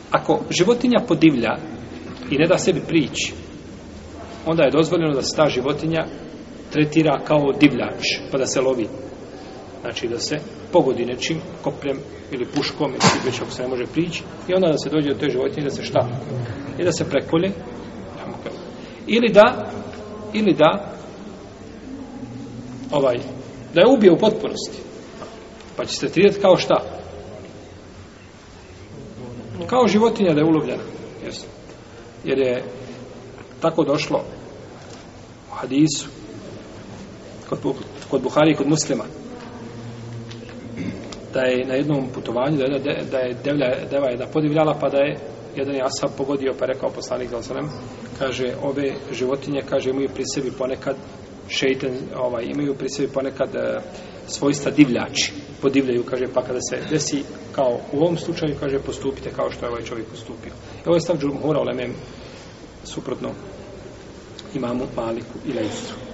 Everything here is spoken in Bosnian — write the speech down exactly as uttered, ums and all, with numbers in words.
ako životinja podivlja i ne da sebi prići, onda je dozvoljeno da se ta životinja tretira kao divljač, pa da se lovi. Znači da se pogodi nečim, kopljem ili puškom, ili već ako se ne može prići, i onda da se dođe do te životinje da se šta? I da se prekolje. Ili da, ili da, ovaj, da je ubije u potpunosti. Pa će se tretirati kao šta? Kao životinja da je ulovljena. Jesu. Jer je tako došlo u hadisu kod, kod Buhari i kod Muslima da je na jednom putovanju da je, da je devlja, deva jedna podivljala, pa da je jedan je ashab pogodio, pa je rekao poslanik sallallahu alejhi ve sellem, kaže, ove životinje, kaže, imaju pri sebi ponekad šejtan, ovaj, imaju pri sebi ponekad e, svojstva divljači, podivljaju, kaže, pa kada se desi kao u ovom slučaju, kaže, postupite kao što je ovaj čovjek postupio. I ovo je stav džumhura uleme suprotno imamu Maliku i Lejsu.